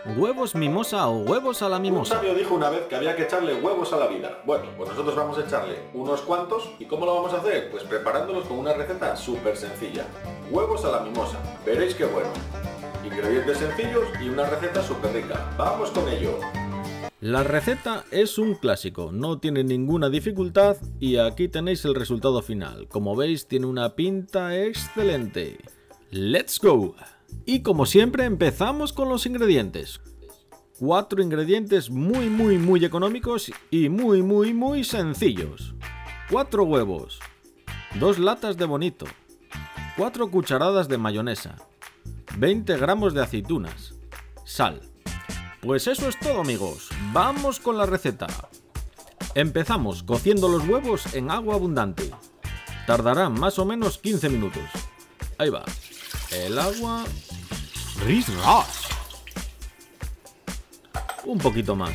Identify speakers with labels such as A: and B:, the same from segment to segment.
A: ¿Huevos mimosa o huevos a la
B: Un
A: mimosa?
B: sabio dijo una vez que había que echarle huevos a la vida. Bueno, pues nosotros vamos a echarle unos cuantos. ¿Y cómo lo vamos a hacer? Pues preparándolos con una receta súper sencilla. Huevos a la mimosa. Veréis qué bueno. Ingredientes sencillos y una receta súper rica. ¡Vamos con ello!
A: La receta es un clásico, no tiene ninguna dificultad y aquí tenéis el resultado final. Como veis, tiene una pinta excelente. ¡Let's go! Y como siempre empezamos con los ingredientes. 4 ingredientes muy económicos y muy sencillos. 4 huevos, 2 latas de bonito, 4 cucharadas de mayonesa, 20 gramos de aceitunas, sal. Pues eso es todo, amigos. Vamos con la receta. Empezamos cociendo los huevos en agua abundante. Tardará más o menos 15 minutos. Ahí va. El agua... ¡Ris ras! Un poquito más.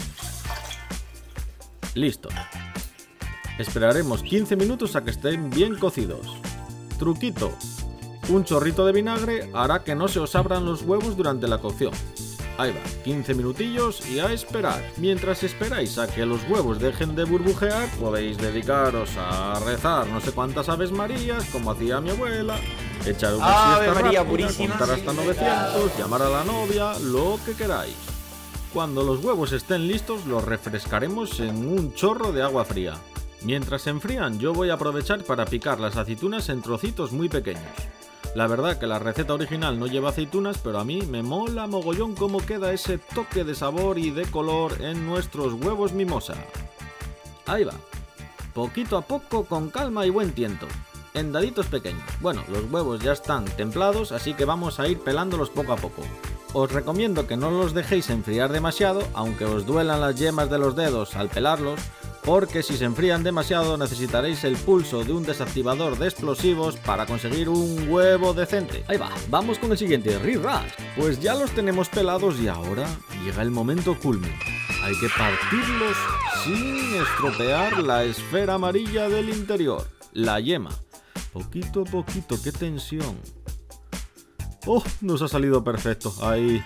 A: Listo. Esperaremos 15 minutos a que estén bien cocidos. Truquito. Un chorrito de vinagre hará que no se os abran los huevos durante la cocción. Ahí va, 15 minutillos y a esperar. Mientras esperáis a que los huevos dejen de burbujear, podéis dedicaros a rezar no sé cuántas aves marías, como hacía mi abuela, echar una siesta rápida, contar hasta 900, llamar a la novia, lo que queráis. Cuando los huevos estén listos, los refrescaremos en un chorro de agua fría. Mientras se enfrían, yo voy a aprovechar para picar las aceitunas en trocitos muy pequeños. La verdad que la receta original no lleva aceitunas, pero a mí me mola mogollón cómo queda ese toque de sabor y de color en nuestros huevos mimosa. Ahí va. Poquito a poco, con calma y buen tiento. En daditos pequeños. Bueno, los huevos ya están templados, así que vamos a ir pelándolos poco a poco. Os recomiendo que no los dejéis enfriar demasiado, aunque os duelan las yemas de los dedos al pelarlos, porque si se enfrían demasiado necesitaréis el pulso de un desactivador de explosivos para conseguir un huevo decente. Ahí va, vamos con el siguiente, rirras. Pues ya los tenemos pelados y ahora llega el momento culmen. Hay que partirlos sin estropear la esfera amarilla del interior, la yema. Poquito a poquito, qué tensión. ¡Oh! Nos ha salido perfecto, ahí.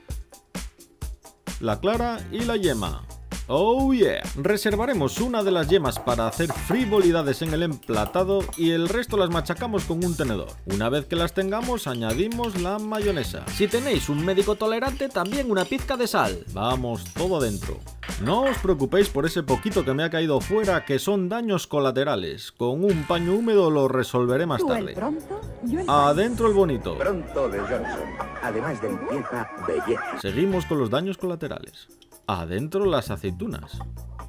A: La clara y la yema. ¡Oh yeah! Reservaremos una de las yemas para hacer frivolidades en el emplatado y el resto las machacamos con un tenedor. Una vez que las tengamos, añadimos la mayonesa. Si tenéis un médico tolerante, también una pizca de sal. Vamos, todo dentro. No os preocupéis por ese poquito que me ha caído fuera, que son daños colaterales. Con un paño húmedo lo resolveré más tarde. Adentro el bonito.
C: Pronto de Johnson. Además de limpieza, belleza.
A: Seguimos con los daños colaterales. Adentro las aceitunas.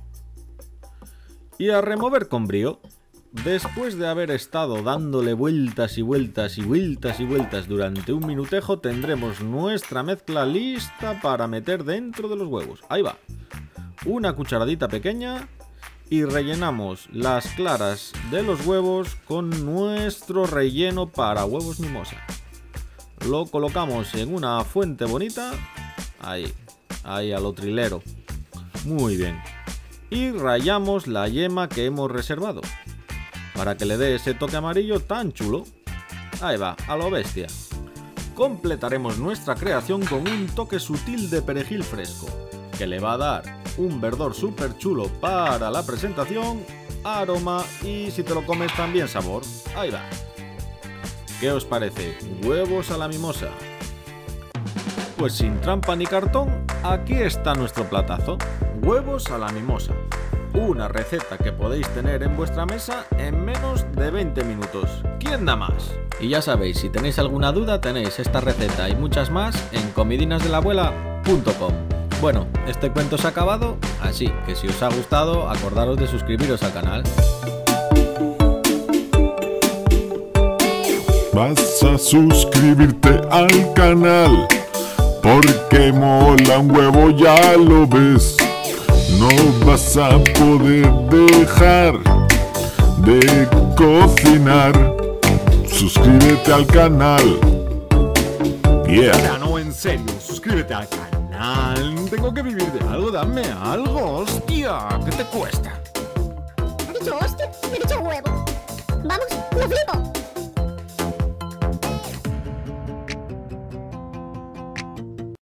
A: Y a remover con brío. Después de haber estado dándole vueltas durante un minutejo, tendremos nuestra mezcla lista para meter dentro de los huevos. Ahí va. Una cucharadita pequeña y rellenamos las claras de los huevos con nuestro relleno para huevos mimosa. Lo colocamos en una fuente bonita. Ahí a lo trilero. Muy bien. Y rallamos la yema que hemos reservado, para que le dé ese toque amarillo tan chulo. Ahí va, a lo bestia. Completaremos nuestra creación con un toque sutil de perejil fresco, que le va a dar un verdor súper chulo para la presentación, aroma y, si te lo comes, también sabor. Ahí va. ¿Qué os parece? Huevos a la mimosa. Pues sin trampa ni cartón, aquí está nuestro platazo. Huevos a la mimosa. Una receta que podéis tener en vuestra mesa en menos de 20 minutos. ¿Quién da más? Y ya sabéis, si tenéis alguna duda, tenéis esta receta y muchas más en comidinasdelabuela.com. Bueno, este cuento se ha acabado, así que si os ha gustado, acordaros de suscribiros al canal.
D: Vas a suscribirte al canal, porque mola un huevo, ya lo ves. No vas a poder dejar de cocinar. Suscríbete al canal. Yeah.
E: No, en serio, suscríbete al canal. Tengo que vivir de algo, dame algo, hostia. ¿Qué te cuesta?
F: ¿Ha dicho hostia? ¿Me he dicho huevo? Vamos, lo flipo.